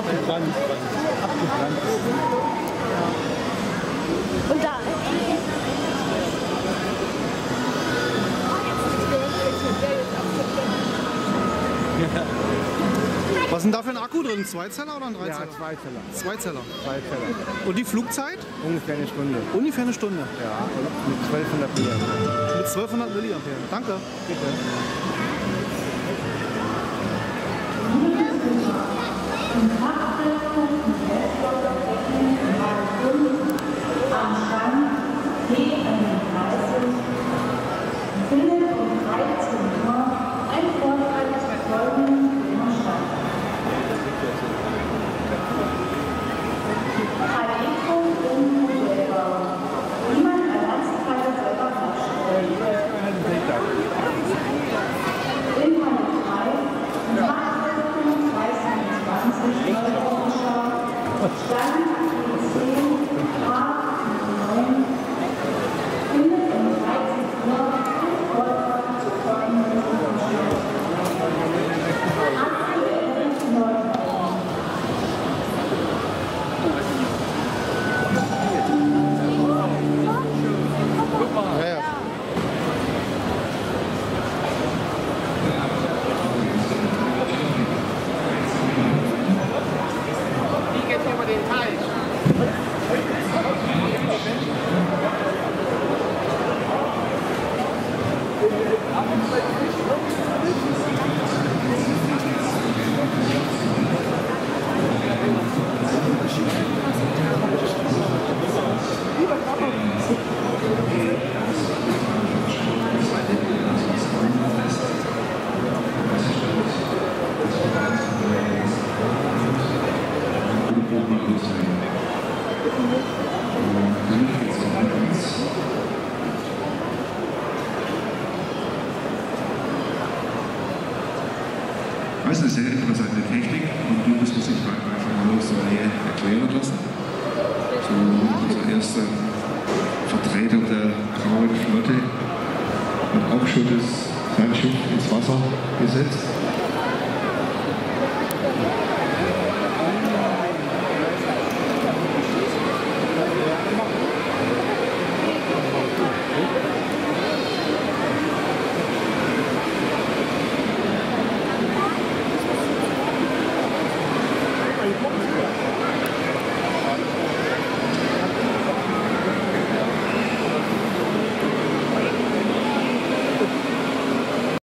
abgebrannt. Und da. Was ist denn da für ein Akku drin? 2-Zeller oder ein 3-Zeller? Ja, 2-Zeller. 2-Zeller. 2-Zeller. Und die Flugzeit? Ungefähr eine Stunde. Ungefähr eine Stunde. Ja, und mit 1200 mAh. Mit 1200 mAh. Danke. Bitte. Am Strand T31 findet um 13 Uhr ein Vortrag zu folgenden Themen statt. Verlegung und Modellbau. Wie man Ersatzteile selber herstellt. Inhalt 3, Nachrichten 2020 Vorschau, Stand 10, A9, findet um 13 Uhr ein Vortrag zu folgenden Themen statt. Aktuelle Neuerungen. Ja, ja. Wie geht's über den Teich? Das ist eine sehr interessante Technik und die muss man sich einfach mal aus der Nähe erklären lassen. So unser erster Vertreter der Grauen Flotte hat auch schon das Fernschiff ins Wasser gesetzt.